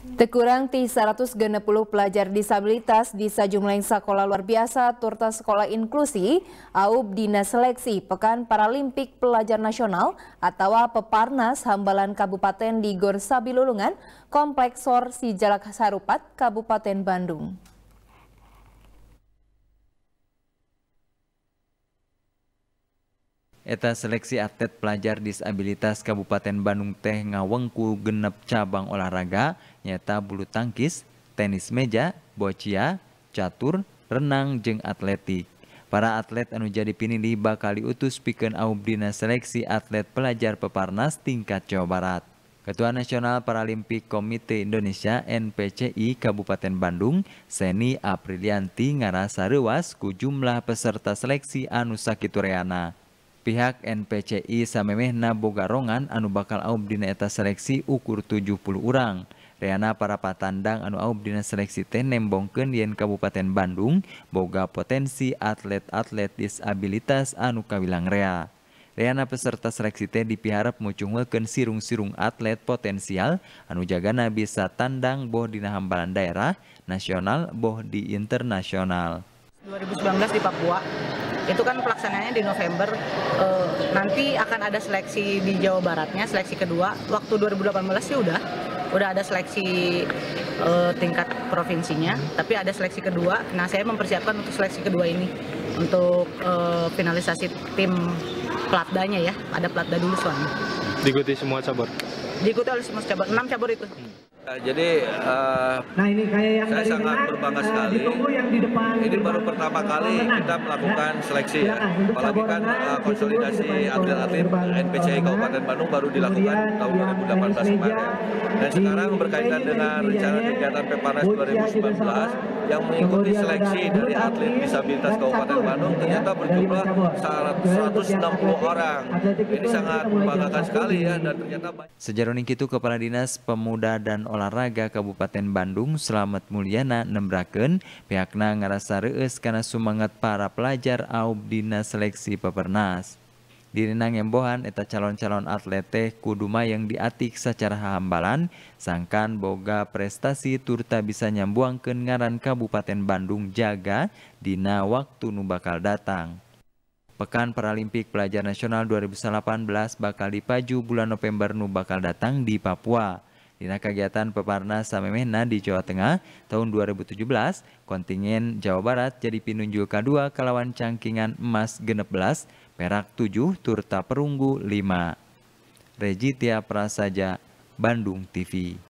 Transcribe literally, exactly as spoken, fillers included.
Tekurang ti seratus genep puluh pelajar disabilitas di sajumlah sekolah luar biasa turta sekolah inklusi aub dina seleksi Pekan Paralimpik Pelajar Nasional atau Peparnas Hambalan Kabupaten di Gor Sabilulungan, Kompleks Sor Sijalak Sarupat, Kabupaten Bandung. Eta seleksi atlet pelajar disabilitas Kabupaten Bandung teh ngawengku genep cabang olahraga nyata bulu tangkis, tenis meja, boccia, catur, renang, jeung atletik. Para atlet anu jadi pinilih bakal diutus pikeun aub dina seleksi atlet pelajar Peparnas tingkat Jawa Barat. Ketua Nasional Paralimpik Komite Indonesia N P C I Kabupaten Bandung, Seni Aprilianti ngarasa reuas ku jumlah peserta seleksi anu sakitu reana. Pihak N P C I samemehna boga rongan anu bakal aub dina eta seleksi ukur tujuh puluh urang. Reana para patandang anu aub dina seleksi teh nembongkeun yen Kabupaten Bandung boga potensi atlet-atlet disabilitas anu kawilang rea. Reana peserta seleksi teh dipiharap mucungkeun sirung-sirung atlet potensial anu jagana bisa tandang boh dina hambalan daerah, nasional, boh di internasional. dua ribu sembilan belas di Papua. Itu kan pelaksanaannya di November, e, nanti akan ada seleksi di Jawa Baratnya, seleksi kedua. Waktu dua ribu delapan belas sih udah, udah ada seleksi e, tingkat provinsinya, tapi ada seleksi kedua. Nah, saya mempersiapkan untuk seleksi kedua ini, untuk e, finalisasi tim pelatdanya ya, ada pelatda dulu soalnya. Diikuti semua cabur? Diikuti oleh semua cabur, enam cabur itu. Hmm. Jadi uh, nah, ini kayak yang saya sangat dengar, berbangga uh, sekali. Yang di depan, ini di baru pertama kali menang. Kita melakukan ya, seleksi ya. Apalagi kan uh, konsolidasi atlet-atlet N P C I Kabupaten Bandung baru dilakukan tahun dua ribu delapan belas kemarin. Dan sekarang berkaitan dengan rencana kegiatan Peparnas dua ribu sembilan belas yang mengikuti seleksi dari atlet disabilitas Kabupaten Bandung ternyata berjumlah seratus enam puluh orang. Ini sangat membanggakan sekali ya, dan ternyata Sejaroning kitu Kepala Dinas Pemuda dan Olahraga Kabupaten Bandung Slamet Mulyana nembrakeun pihakna ngarasa reueus kana sumangat para pelajar aub dina seleksi Peparnas. Dirina ngembohan eta calon-calon atlet teh kudu mayeng diatik sacara hambalan sangkan boga prestasi turta bisa nyambuangkeun ngaran Kabupaten Bandung jaga dina waktu nu bakal datang. Pekan Paralimpik Pelajar Nasional dua ribu delapan belas bakal dipaju bulan November nu bakal datang di Papua. Dina kegiatan Peparnas samemehna di Jawa Tengah tahun dua ribu tujuh belas, kontingen Jawa Barat jadi pinunjul kedua kalawan cangkingan emas genep belas, perak tujuh, turta perunggu lima. Rejitia Prasaja, Bandung T V.